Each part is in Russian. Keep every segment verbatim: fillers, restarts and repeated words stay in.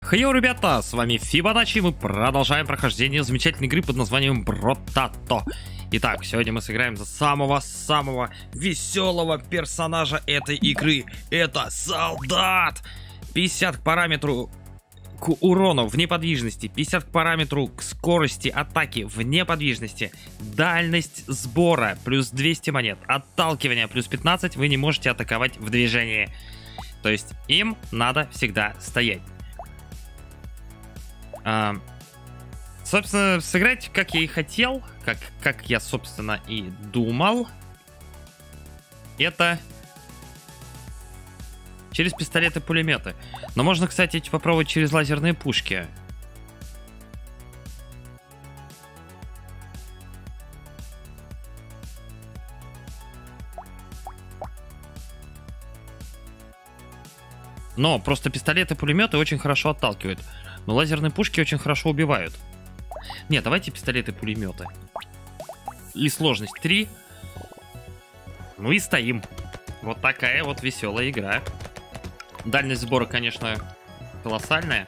Хейо, ребята, с вами Фибоначчи, и мы продолжаем прохождение замечательной игры под названием Бротато. Итак, сегодня мы сыграем за самого-самого веселого персонажа этой игры. Это солдат! пятьдесят к параметру к урону в неподвижности, пятьдесят к параметру к скорости атаки в неподвижности, дальность сбора плюс двести монет, отталкивание плюс пятнадцать, вы не можете атаковать в движении. То есть им надо всегда стоять. А, собственно, сыграть, как я и хотел, как, как я, собственно, и думал, это через пистолеты-пулеметы. Но можно, кстати, попробовать через лазерные пушки. Но просто пистолеты-пулеметы очень хорошо отталкивают. Но лазерные пушки очень хорошо убивают. Нет, давайте пистолеты-пулеметы. И сложность три. Ну и стоим. Вот такая вот веселая игра. Дальность сбора, конечно, колоссальная.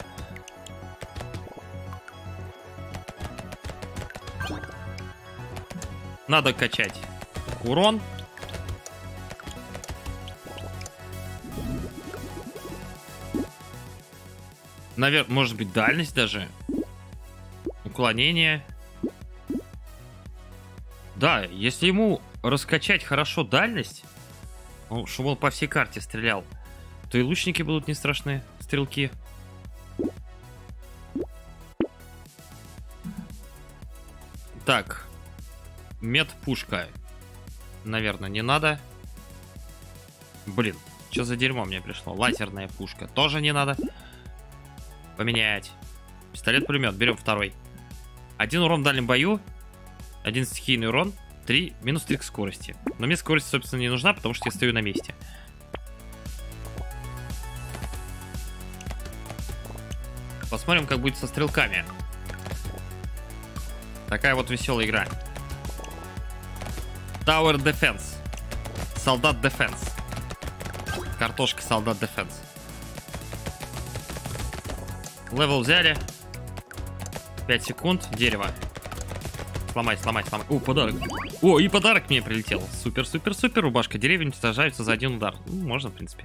Надо качать урон. Наверное, может быть, дальность даже. Уклонение. Да, если ему раскачать хорошо дальность, ну, чтобы он по всей карте стрелял, то и лучники будут не страшные, стрелки. Так. Медпушка. Наверное, не надо. Блин, что за дерьмо мне пришло? Лазерная пушка. Тоже не надо. Поменять. Пистолет-пулемет. Берем второй. Один урон в дальнем бою. Один стихийный урон. Три. Минус три к скорости. Но мне скорость, собственно, не нужна, потому что я стою на месте. Посмотрим, как будет со стрелками. Такая вот веселая игра. Tower Defense. Солдат Defense. Картошка Солдат Defense. Левел взяли. пять секунд. Дерево. Сломать, сломать, сломать. О, подарок. О, и подарок мне прилетел. Супер, супер, супер. Рубашка. Деревья уничтожаются за один удар. Ну, можно, в принципе.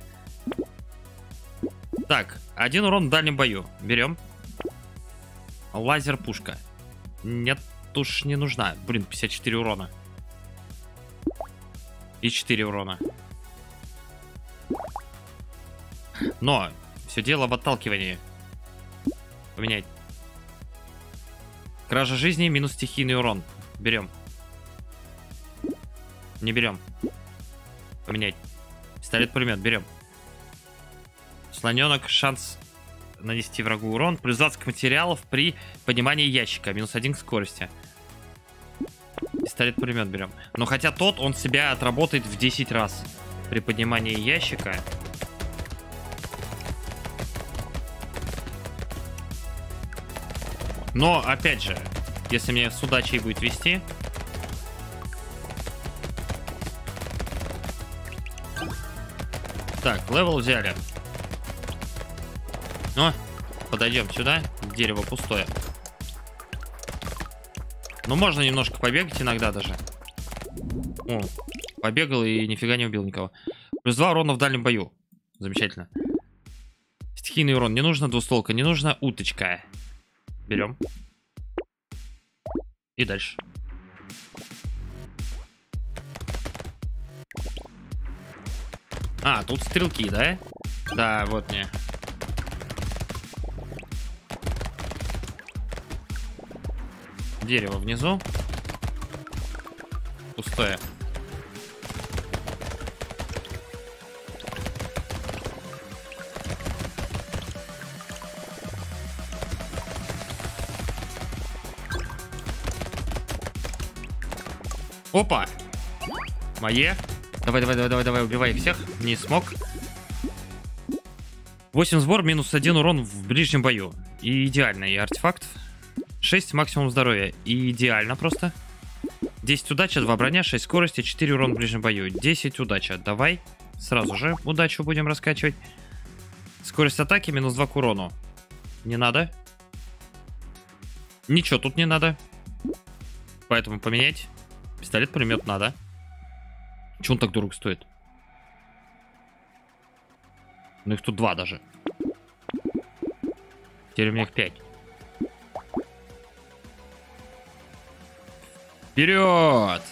Так, один урон в дальнем бою. Берем. Лазер-пушка. Нет, уж не нужна. Блин, пятьдесят четыре урона. И четыре урона. Но все дело в отталкивании. Поменять. Кража жизни минус стихийный урон. Берем. Не берем. Поменять. Пистолет-пулемет. Берем. Слоненок. Шанс нанести врагу урон. Плюс двадцать материалов при поднимании ящика. Минус один к скорости. Пистолет-пулемет берем. Но хотя тот, он себя отработает в десять раз. При поднимании ящика. Но, опять же, если мне с удачей будет вести... Так, левел взяли. Ну, подойдем сюда. Дерево пустое. Ну, можно немножко побегать иногда даже. О, побегал и нифига не убил никого. Плюс два урона в дальнем бою. Замечательно. Стихийный урон не нужно, двустволка не нужно. Уточка. Берем. И дальше. А, тут стрелки, да? Да, вот мне. Дерево внизу. Пустое. Опа! Мое. Давай, давай, давай, давай, давай, убивай всех. Не смог. восемь сбор, минус один урон в ближнем бою. И идеально. И артефакт. шесть максимум здоровья. И идеально просто. десять удача, два броня, шесть скорости, четыре урон в ближнем бою. десять удача. Давай. Сразу же удачу будем раскачивать. Скорость атаки минус два к урону. Не надо. Ничего тут не надо. Поэтому поменять. Пистолет-пулемет надо. Чего он так дорого стоит? Ну их тут два даже. Теперь у меня их пять. Вперед!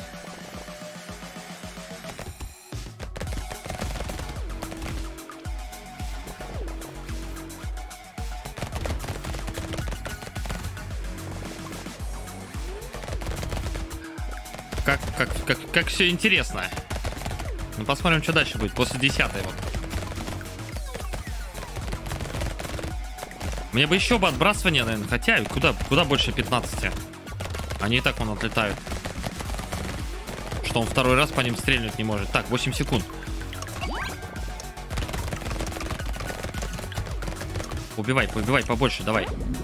Как, как, как, как все интересно. Ну, посмотрим, что дальше будет после десятой. Вот. Мне бы еще бы отбрасывание, наверное. Хотя, куда, куда больше пятнадцати? Они и так вон отлетают. Что он второй раз по ним стрельнуть не может. Так, восемь секунд. Убивай, убивай побольше, давай.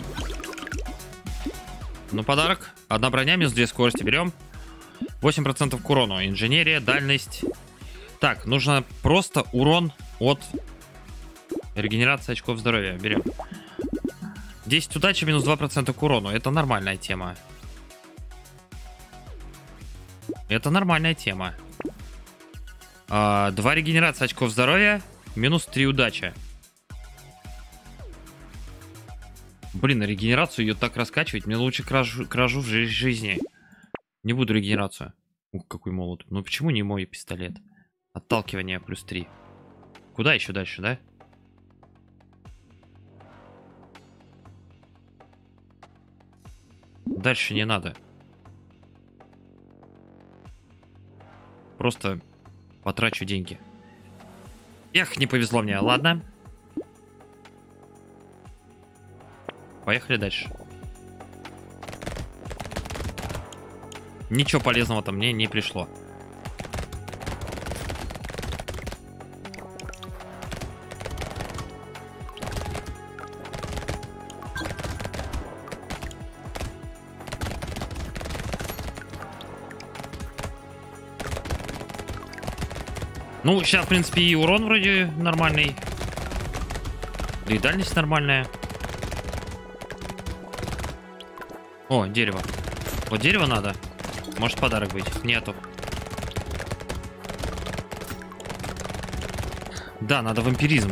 Ну, подарок. Одна броня, минус две скорости. Берем. восемь процентов к урону. Инженерия, дальность. Так, нужно просто урон от регенерации очков здоровья. Берем. десять удачи, минус два процента к урону. Это нормальная тема. Это нормальная тема. А, два регенерации очков здоровья, минус три удачи. Блин, на регенерацию ее так раскачивать. Мне лучше кражу, кражу в жи жизни. Не буду регенерацию. Ух, какой молот. Ну почему не мой пистолет? Отталкивание плюс три. Куда еще дальше, да? Дальше не надо. Просто потрачу деньги. Эх, не повезло мне. Ладно. Поехали дальше. Ничего полезного-то мне не пришло. Ну, сейчас, в принципе, и урон вроде нормальный. Да и дальность нормальная. О, дерево. Вот дерево надо. Может подарок быть? Нету. Да, надо вампиризм.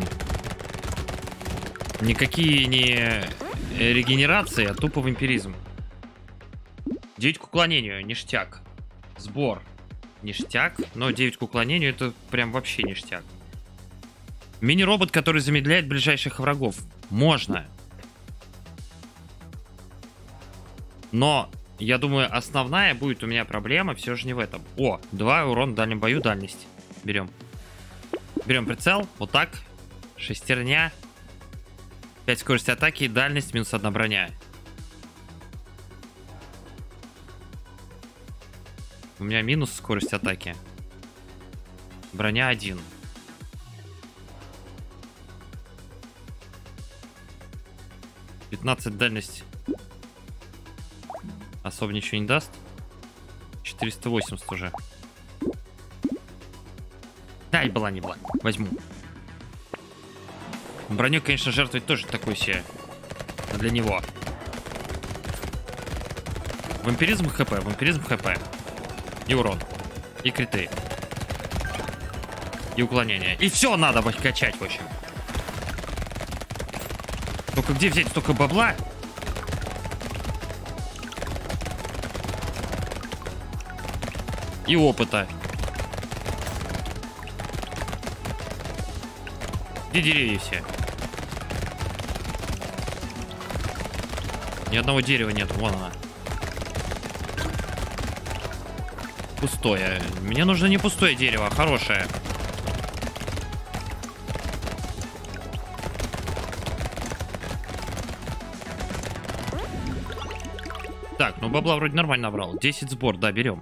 Никакие не регенерации, а тупо вампиризм. девять к уклонению, ништяк. Сбор. Ништяк, но девять к уклонению это прям вообще ништяк. Мини-робот, который замедляет ближайших врагов. Можно. Но, я думаю, основная будет у меня проблема все же не в этом. О, два урон в дальнем бою, дальность. Берем. Берем прицел, вот так. Шестерня. пять скорости атаки, дальность, минус одна броня. У меня минус скорость атаки. Броня один. пятнадцать дальность. Особо ничего не даст. четыреста восемьдесят уже. Дай, была не была. Возьму. Броню, конечно, жертвовать тоже такой себе. Для него. Вампиризм хп, вампиризм хп. И урон. И криты. И уклонение. И все надо качать, в общем. Только где взять столько бабла? И опыта. Где деревья все? Ни одного дерева нет. Вон она. Пустое. Мне нужно не пустое дерево, а хорошее. Так, ну бабла вроде нормально набрал. десять сбор, да, берем.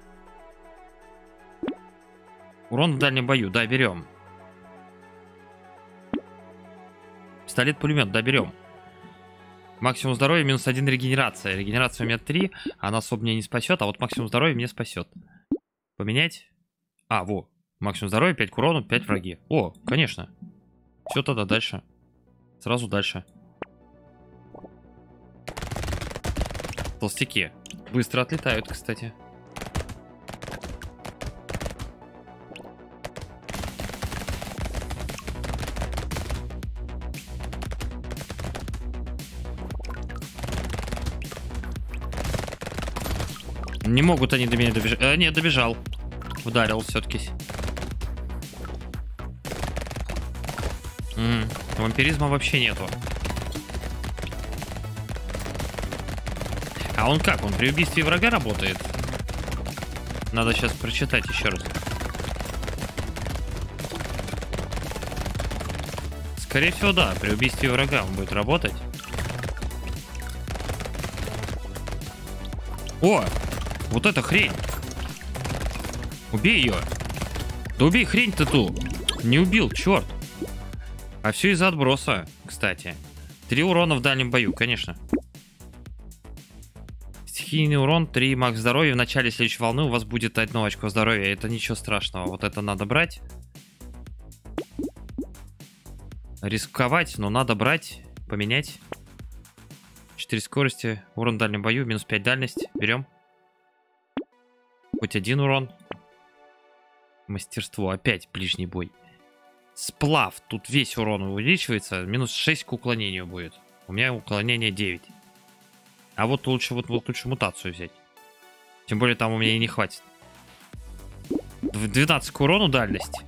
Урон в дальнем бою, да, берем. Пистолет-пулемет, да, берем. Максимум здоровья, минус один регенерация. Регенерация у меня три, она особо меня не спасет, а вот максимум здоровья мне спасет. Поменять? А, во. Максимум здоровья, пять к урону, пять враги. О, конечно. Все тогда дальше. Сразу дальше. Толстяки. Быстро отлетают, кстати. Не могут они до меня добежать. А, нет, добежал. Ударил все-таки. М-м, вампиризма вообще нету. А он как? Он при убийстве врага работает? Надо сейчас прочитать еще раз. Скорее всего, да. При убийстве врага он будет работать. О! Вот эта хрень. Убей ее. Да убей хрень ты ту. Не убил, черт. А все из-за отброса, кстати. Три урона в дальнем бою, конечно. Стихийный урон, три макс здоровья. В начале следующей волны у вас будет одно очко здоровья. Это ничего страшного. Вот это надо брать. Рисковать, но надо брать. Поменять. четыре скорости. Урон в дальнем бою. Минус пять дальность. Берем. Хоть один урон. Мастерство. Опять ближний бой. Сплав. Тут весь урон увеличивается. Минус шесть к уклонению будет. У меня уклонение девять. А вот лучше, вот, вот лучше мутацию взять. Тем более там у меня и не хватит. двенадцать к урону дальность.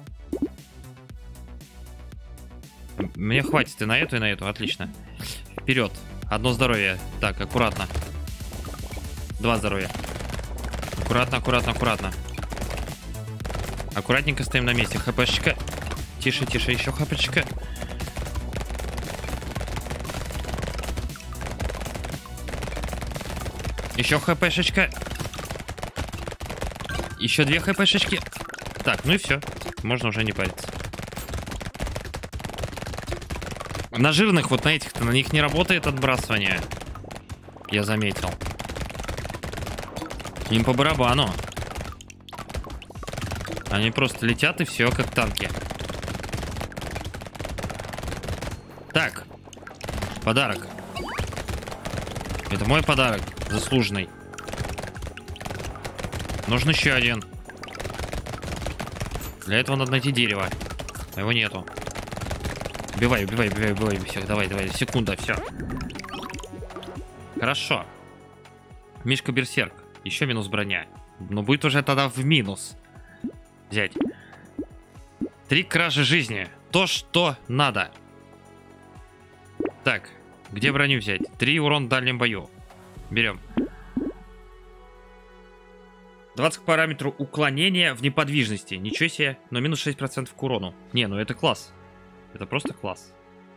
Мне хватит и на эту, и на эту. Отлично. Вперед. Одно здоровье. Так, аккуратно. Два здоровья. Аккуратно, аккуратно, аккуратно. Аккуратненько стоим на месте. ХПшечка. Тише, тише, еще ХПшечка. Еще ХПшечка. Еще две ХПшечки. Так, ну и все. Можно уже не париться. На жирных вот на этих-то, на них не работает отбрасывание. Я заметил. Им по барабану. Они просто летят и все, как танки. Так. Подарок. Это мой подарок. Заслуженный. Нужен еще один. Для этого надо найти дерево. А его нету. Убивай, убивай, убивай, убивай всех. Давай, давай. Секунда, все. Хорошо. Мишка Берсерк. Еще минус броня. Но будет уже тогда в минус. Взять. Три кражи жизни. То, что надо. Так. Где броню взять? Три урон в дальнем бою. Берем. двадцать к параметру уклонения в неподвижности. Ничего себе. Но минус шесть процентов к урону. Не, ну это класс. Это просто класс.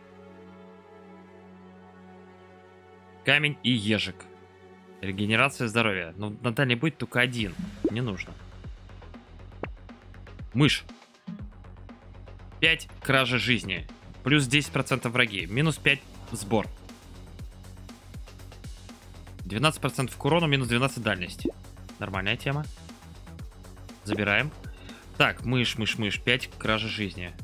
Камень и ежик. Регенерация здоровья. Но на дальней будет только один. Не нужно. Мышь. пять кражи жизни. Плюс десять процентов враги. Минус пять сбор. двенадцать процентов к урону, минус двенадцать дальность. Нормальная тема. Забираем. Так, мышь, мышь, мышь. пять кражи жизни.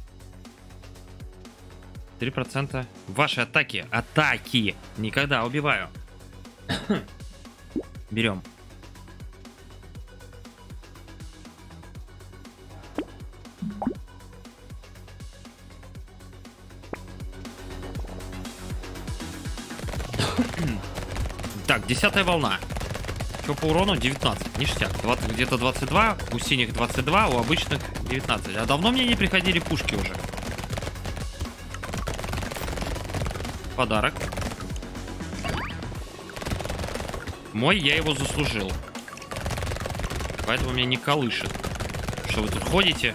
три процента. Ваши атаки. Атаки. Никогда убиваю. Берем. Так, десятая волна. Что по урону? девятнадцать, ништяк. Где-то двадцать два, у синих двадцать два, у обычных девятнадцать. А давно мне не приходили пушки уже. Подарок. Мой, я его заслужил. Поэтому меня не колышет. Что вы тут ходите?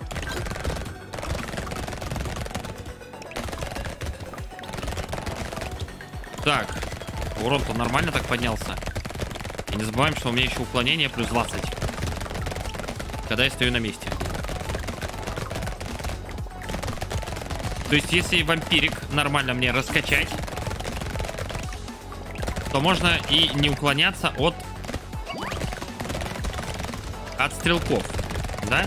Так. Урон-то нормально так поднялся. И не забываем, что у меня еще уклонение плюс двадцать. Когда я стою на месте. То есть, если вампирик нормально мне раскачать, то можно и не уклоняться от от стрелков, да?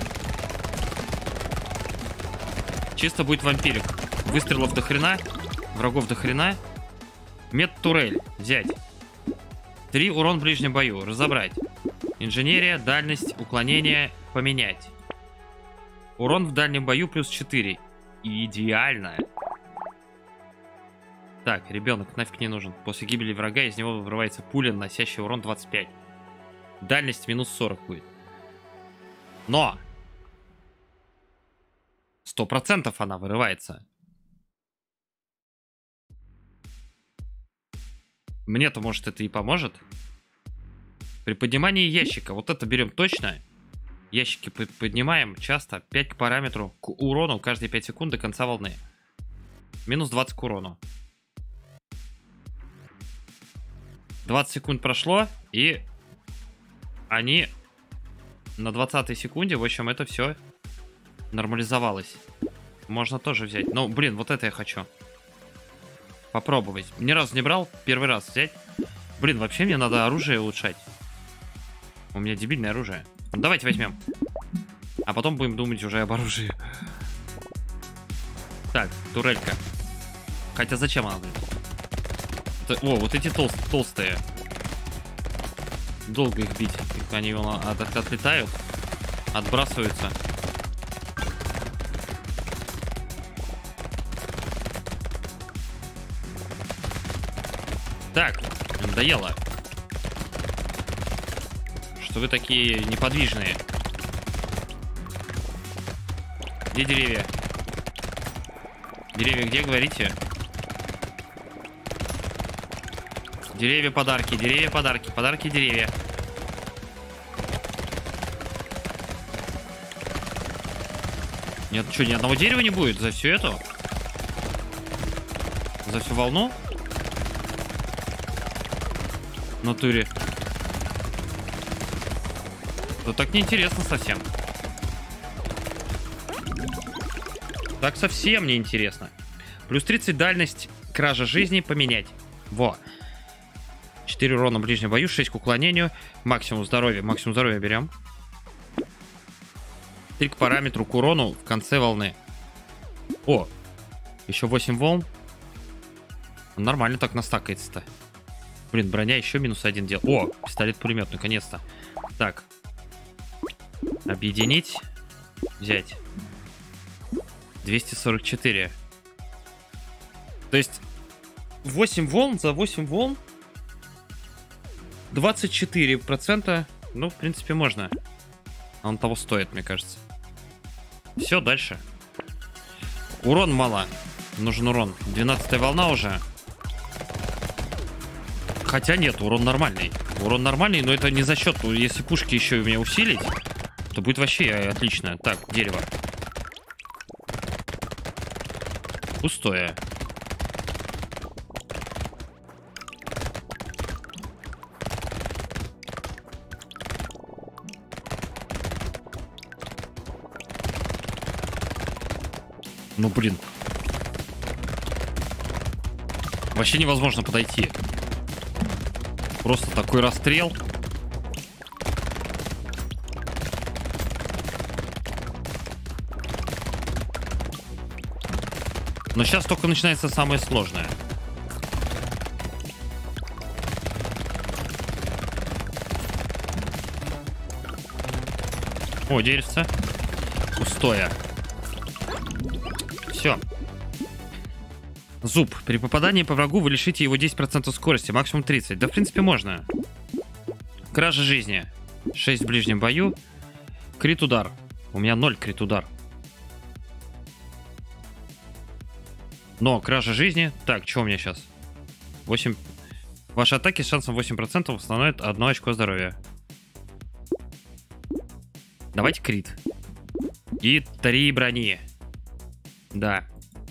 Чисто будет вампирик. Выстрелов до хрена, врагов до хрена. Мед-турель взять. три урон в ближнем бою. Разобрать. Инженерия, дальность, уклонение, поменять. Урон в дальнем бою плюс четыре. Идеально. Так, ребенок нафиг не нужен. После гибели врага из него вырывается пуля, наносящая урон двадцать пять. Дальность минус сорок будет. Но! Сто процентов она вырывается. Мне-то, может, это и поможет. При поднимании ящика. Вот это берем точно. Ящики поднимаем часто. пять к параметру. К урону каждые пять секунд до конца волны. Минус двадцать к урону. двадцать секунд прошло. И они на двадцатой секунде, в общем, это все нормализовалось. Можно тоже взять. Ну, блин, вот это я хочу попробовать. Ни разу не брал. Первый раз взять. Блин, вообще мне надо оружие улучшать. У меня дебильное оружие. Давайте возьмем. А потом будем думать уже об оружии. Так, турелька. Хотя зачем она? Это, о, вот эти тол толстые. Долго их бить. Они от от отлетают. Отбрасываются. Так, надоело. Что вы такие неподвижные? Где деревья? Деревья где, говорите? Деревья, подарки, деревья, подарки, подарки, деревья. Нет, что, ни одного дерева не будет за всю эту? За всю волну? В натуре. Да так неинтересно совсем. Так совсем неинтересно. Плюс тридцать дальность, кража жизни, поменять. Во. четыре урона в ближнем бою, шесть к уклонению. Максимум здоровья. Максимум здоровья берем. три к параметру, к урону в конце волны. О, еще восемь волн. Нормально так настакается-то. Блин, броня еще минус один дел. О, пистолет-пулемет, наконец-то. Так. Объединить. Взять. двести сорок четыре. То есть восемь волн за восемь волн. двадцать четыре процента. Ну, в принципе, можно. Он того стоит, мне кажется. Все, дальше. Урон мало. Нужен урон. двенадцатая волна уже. Хотя нет, урон нормальный. Урон нормальный, но это не за счет. Если пушки еще у меня усилить, то будет вообще отлично. Так, дерево. Пустое. Ну, блин. Вообще невозможно подойти. Просто такой расстрел. Но сейчас только начинается самое сложное. О, деревце. Пустое. Все. Зуб. При попадании по врагу вы лишите его десять процентов скорости, максимум тридцать. Да, в принципе, можно. Кража жизни. шесть в ближнем бою. Крит-удар. У меня ноль крит-удар. Но кража жизни. Так, что у меня сейчас? восемь. Ваши атаки с шансом восемь процентов восстановят одно очко здоровья. Давайте крит. И три брони. Да.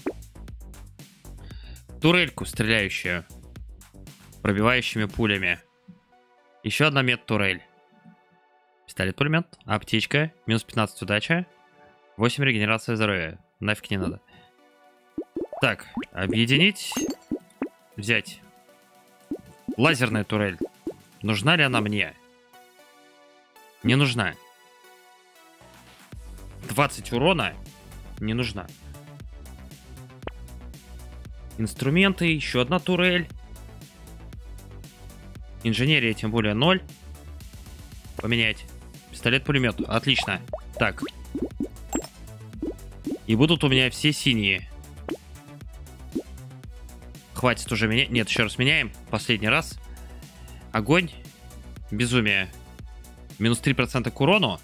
Турельку стреляющую. Пробивающими пулями. Еще одна мед-турель. Пистолет-пулемет. Аптечка. Минус пятнадцать удача. восемь регенерация здоровья. Нафиг не надо. Так, объединить. Взять. Лазерная турель. Нужна ли она мне? Не нужна. двадцать урона. Не нужна. Инструменты. Еще одна турель. Инженерия, тем более, ноль. Поменять. Пистолет-пулемет. Отлично. Так. И будут у меня все синие. Хватит уже менять. Нет, еще раз меняем. Последний раз. Огонь. Безумие. Минус три процента к урону.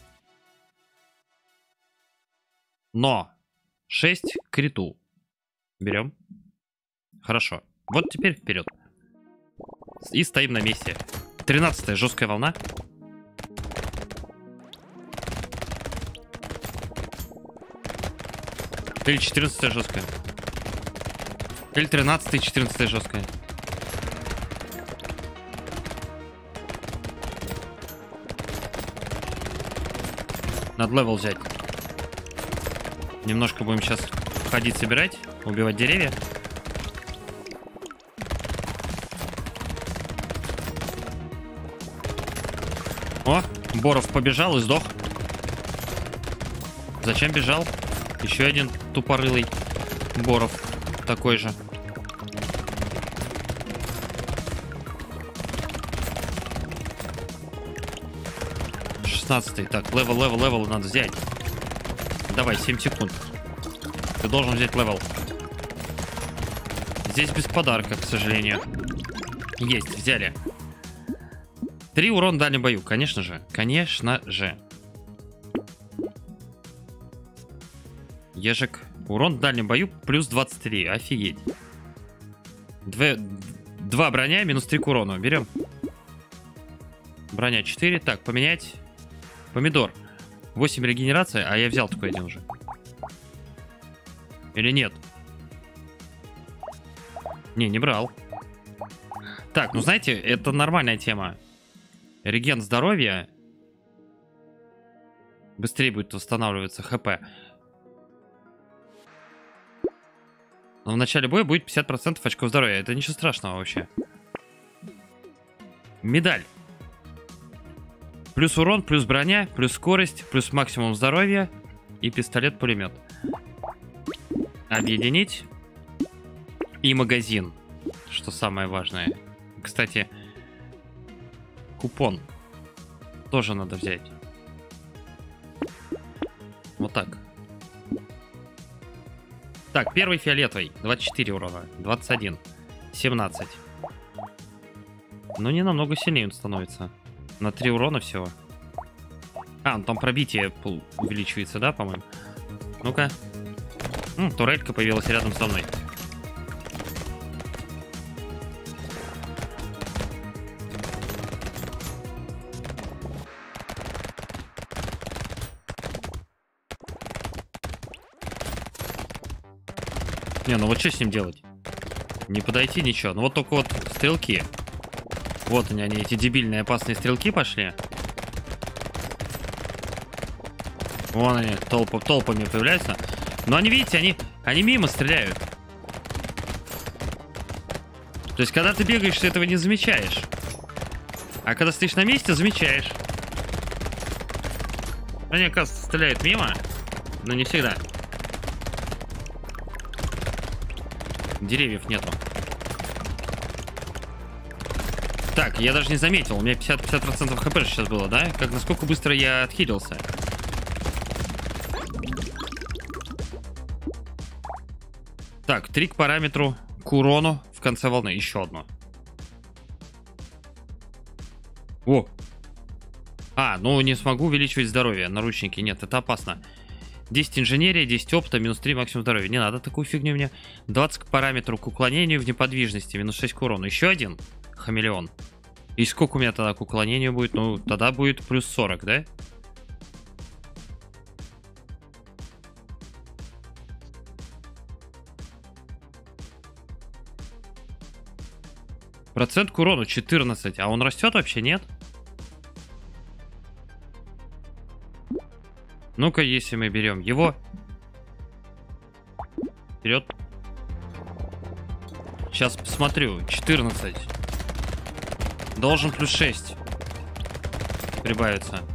Но шесть к криту. Берем. Хорошо. Вот теперь вперед. И стоим на месте. тринадцатая жесткая волна. Или четырнадцатая жесткая. Или тринадцатая, четырнадцатая жесткая. Надо левел взять. Немножко будем сейчас ходить, собирать, убивать деревья. О, Боров побежал и сдох. Зачем бежал? Еще один тупорылый Боров. Такой же. шестнадцатый. Так, левел, левел, левел надо взять. Давай, семь секунд. Ты должен взять левел. Здесь без подарка, к сожалению. Есть, взяли. Три урона в дальнем бою, конечно же. Конечно же. Ежик. Урон в дальнем бою плюс двадцать три. Офигеть. Две, два броня, минус три к урону. Берем. Броня четыре. Так, поменять. Помидор. восемь регенерация, а я взял такой один уже. Или нет? Не, не брал. Так, ну знаете, это нормальная тема. Реген здоровья. Быстрее будет восстанавливаться ХП. Но в начале боя будет пятьдесят процентов очков здоровья. Это ничего страшного вообще. Медаль. Плюс урон, плюс броня, плюс скорость, плюс максимум здоровья и пистолет-пулемет. Объединить. И магазин. Что самое важное. Кстати, купон тоже надо взять. Вот так. Так, первый фиолетовый. двадцать четыре урона. двадцать один. семнадцать. Ну, не намного сильнее он становится. На три урона всего. А, ну там пробитие увеличивается, да, по-моему? Ну-ка. М, турелька появилась рядом со мной. Не, ну вот что с ним делать? Не подойти, ничего. Ну вот только вот стрелки. Вот они, они, эти дебильные опасные стрелки пошли. Вон они, толп, толпами появляются. Но они, видите, они, они мимо стреляют. То есть, когда ты бегаешь, ты этого не замечаешь. А когда стоишь на месте, замечаешь. Они, оказывается, стреляют мимо, но не всегда. Деревьев нету. Так, я даже не заметил. У меня пятьдесят процентов хп сейчас было, да? Как, насколько быстро я отхилился. Так, три к параметру к урону в конце волны. Еще одно. О! А, ну не смогу увеличивать здоровье. Наручники. Нет, это опасно. десять инженерия, десять опыта, минус три максимум здоровья. Не надо такую фигню мне. двадцать к параметру к уклонению в неподвижности, минус шесть к урону. Еще один хамелеон. И сколько у меня тогда к уклонению будет? Ну, тогда будет плюс сорок, да? Процент к урону четырнадцать. А он растет вообще, нет? Ну-ка, если мы берем его. Вперед. Сейчас посмотрю. четырнадцать. Должен плюс шесть прибавиться.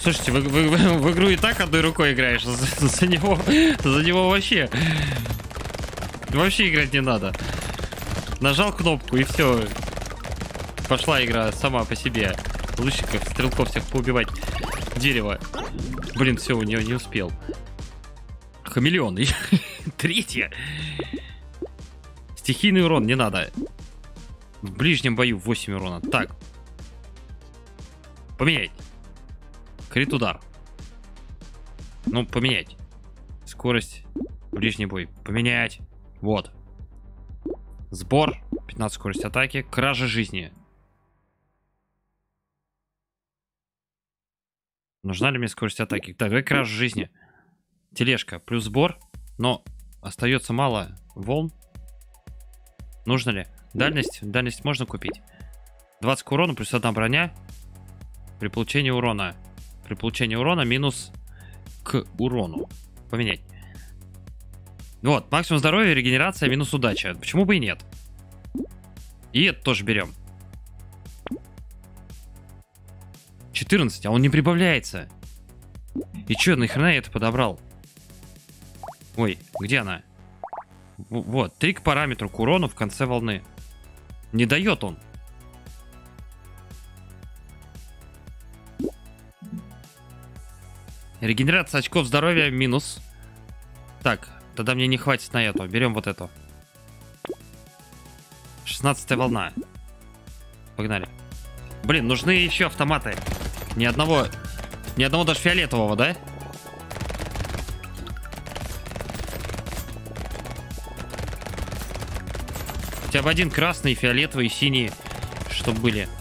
Слушайте, в, в, в, в игру и так одной рукой играешь. За, за него, за него вообще... Вообще играть не надо. Нажал кнопку и все. Пошла игра сама по себе. Лучников, стрелков всех поубивать. Дерево. Блин, все, у нее не успел. Хамелеон. Третье. Стихийный урон, не надо. В ближнем бою восемь урона. Так. Поменять. Крит удар. Ну, поменять. Скорость. Ближний бой. Поменять. Вот. Сбор. пятнадцать скорость атаки. Кража жизни. Нужна ли мне скорость атаки? Так, давай кража жизни. Тележка. Плюс сбор. Но остается мало волн. Нужно ли? Дальность. Дальность можно купить. двадцать к урону плюс одна броня. При получении урона. При получении урона минус к урону. Поменять. Вот. Максимум здоровья, регенерация, минус удача. Почему бы и нет? И это тоже берем. четырнадцать, а он не прибавляется. И чё, нахрена я это подобрал? Ой, где она? В вот, три к параметру к урону в конце волны. Не дает он. Регенерация очков здоровья минус. Так, тогда мне не хватит на эту. Берем вот эту. шестнадцатая волна. Погнали. Блин, нужны еще автоматы. Ни одного... Ни одного даже фиолетового, да? Хотя бы один красный, фиолетовый и синий, чтобы были.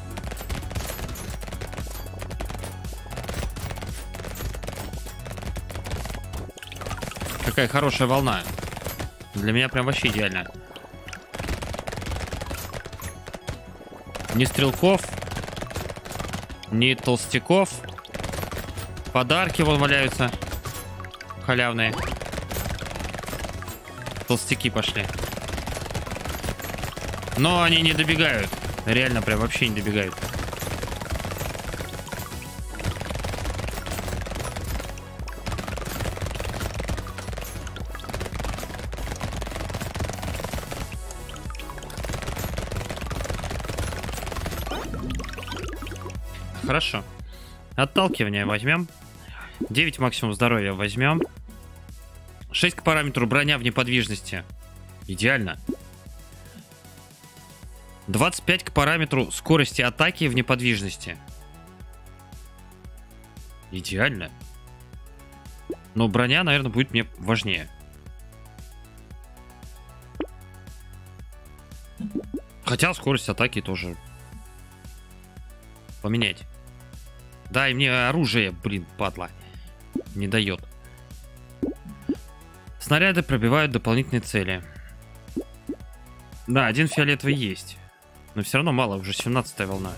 Какая хорошая волна. Для меня прям вообще идеально. Ни стрелков, ни толстяков. Подарки вон валяются. Халявные. Толстяки пошли. Но они не добегают. Реально прям вообще не добегают. Хорошо. Отталкивание возьмем. девять максимум здоровья возьмем. шесть к параметру броня в неподвижности. Идеально. двадцать пять к параметру скорости атаки в неподвижности. Идеально. Но броня, наверное, будет мне важнее. Хотя скорость атаки тоже поменять. Дай мне оружие, блин, падла. Не дает. Снаряды пробивают дополнительные цели. Да, один фиолетовый есть. Но все равно мало, уже семнадцатая волна.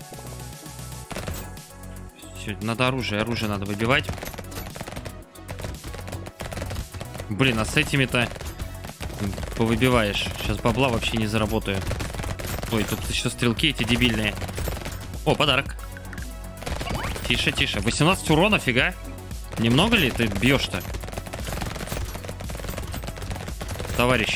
Все, надо оружие, оружие надо выбивать. Блин, а с этими-то повыбиваешь. Сейчас бабла вообще не заработаю. Ой, тут еще стрелки эти дебильные. О, подарок. Тише, тише. восемнадцать урона, фига. Немного ли ты бьешь-то? Товарищ.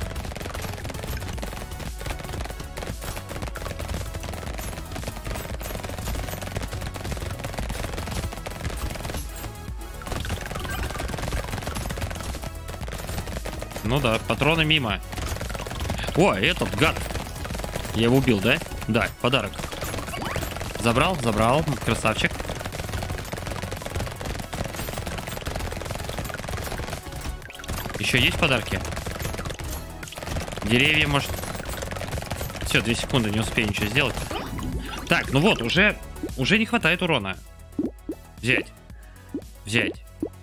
Ну да, патроны мимо. О, этот гад. Я его убил, да? Да, подарок. Забрал, забрал. Красавчик. Еще есть подарки? Деревья, может... Все, две секунды, не успею ничего сделать. Так, ну вот, уже... Уже не хватает урона. Взять. Взять.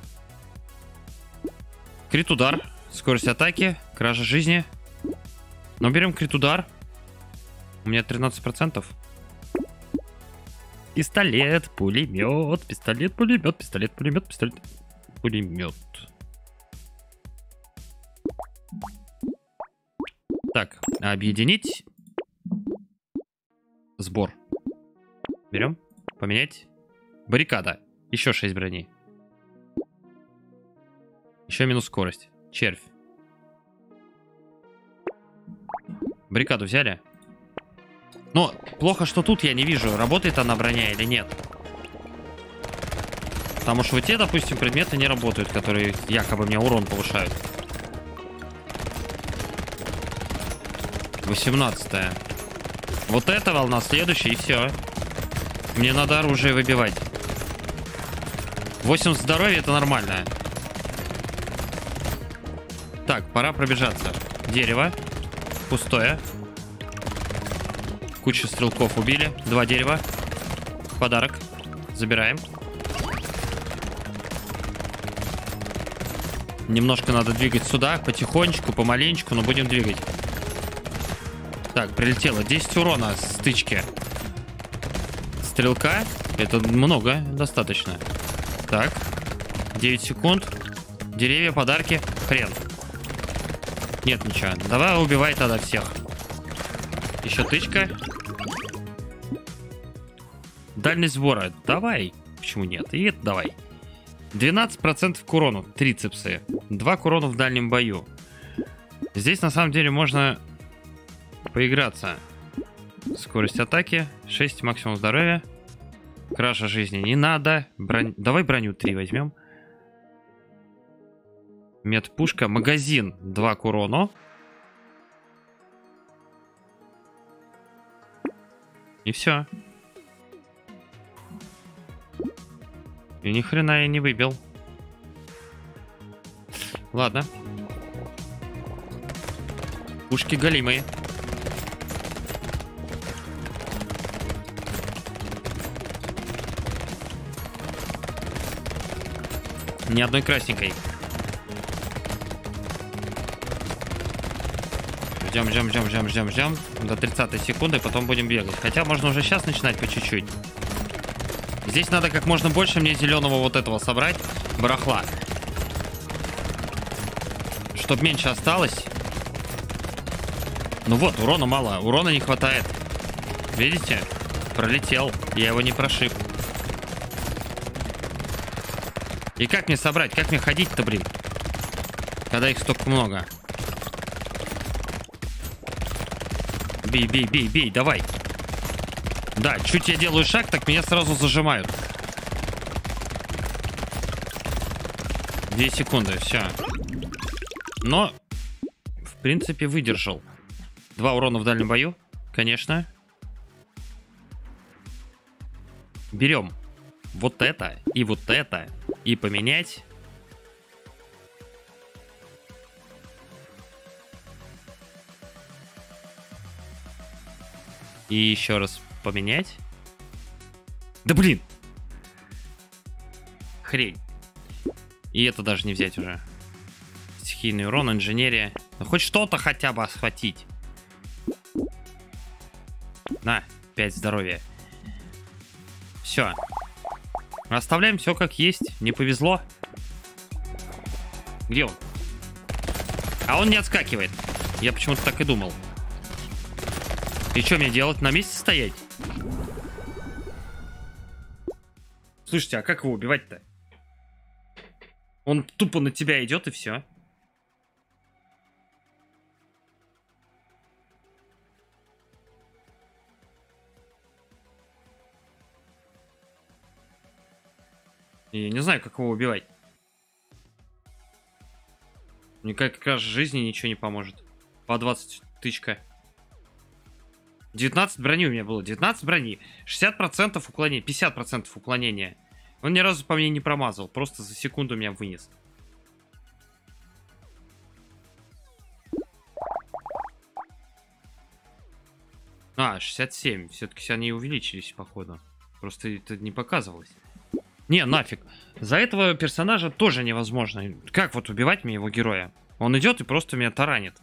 Крит удар. Скорость атаки. Кража жизни. Но берем крит удар. У меня тринадцать процентов. Пистолет, пулемет, пистолет, пулемет, пистолет, пулемет, пистолет, пулемет. Так, объединить. Сбор. Берем. Поменять. Баррикада. Еще шесть брони. Еще минус скорость. Червь. Баррикаду взяли? Но плохо, что тут я не вижу, работает она броня или нет. Потому что вот те, допустим, предметы не работают, которые якобы мне урон повышают. восемнадцатая. Вот эта волна, следующая, и все. Мне надо оружие выбивать. восемьдесят здоровья, это нормально. Так, пора пробежаться. Дерево. Пустое. Кучу стрелков убили. Два дерева. Подарок. Забираем. Немножко надо двигать сюда. Потихонечку, помаленечку, но будем двигать. Так, прилетело. десять урона с стычки. Стрелка. Это много, достаточно. Так. девять секунд. Деревья, подарки. Хрен. Нет ничего. Давай убивай тогда всех. Еще тычка. Дальность сбора. Давай. Почему нет? И это давай. двенадцать процентов к урону. Трицепсы. два к урону в дальнем бою. Здесь на самом деле можно поиграться. Скорость атаки. шесть максимум здоровья. Краша жизни не надо. Бронь... Давай броню три возьмем. Медпушка. Магазин. два к урону. И все. И ни хрена я не выбил. Ладно. Пушки голимые. Ни одной красненькой. Ждем, ждем, ждем, ждем, ждем, ждем. До тридцатой секунды, потом будем бегать. Хотя можно уже сейчас начинать по чуть-чуть. Здесь надо как можно больше мне зеленого вот этого собрать. Барахла. Чтоб меньше осталось. Ну вот, урона мало. Урона не хватает. Видите? Пролетел. Я его не прошиб. И как мне собрать? Как мне ходить-то, блин? Когда их столько много. Бей, бей, бей, бей, давай. Да, чуть я делаю шаг, так меня сразу зажимают. Две секунды, все. Но, в принципе, выдержал. Два урона в дальнем бою, конечно. Берем вот это и вот это. И поменять. И еще раз поменять. Да блин! Хрень. И это даже не взять уже. Стихийный урон, инженерия. Ну, хоть что-то хотя бы схватить. На, пять здоровья. Все. Оставляем все как есть. Не повезло. Где он? А он не отскакивает. Я почему-то так и думал. И что мне делать? На месте стоять? Слушайте, а как его убивать-то? Он тупо на тебя идет и все. Я не знаю, как его убивать. Мне как раз жизни ничего не поможет. По двадцать тычка. девятнадцать брони у меня было. девятнадцать брони. шестьдесят процентов уклонения. пятьдесят процентов уклонения. Он ни разу по мне не промазал. Просто за секунду меня вынес. А, шестьдесят семь. Все-таки они увеличились, походу. Просто это не показывалось. Не, нафиг. За этого персонажа тоже невозможно. Как вот убивать мне его героя? Он идет и просто меня таранит.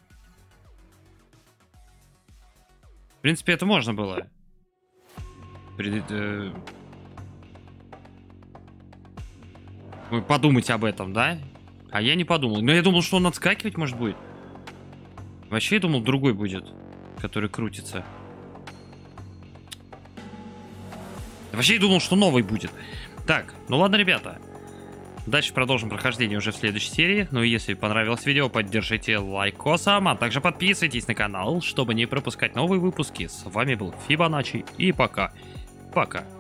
В принципе, это можно было. Пред... Э... Подумать об этом, да? А я не подумал. Но я думал, что он отскакивать может будет. Вообще, я думал, другой будет, который крутится. Вообще, я думал, что новый будет. Так, ну ладно, ребята. Дальше продолжим прохождение уже в следующей серии. Ну и если понравилось видео, поддержите лайкосом, а также подписывайтесь на канал, чтобы не пропускать новые выпуски. С вами был Фибоначчи и пока. Пока.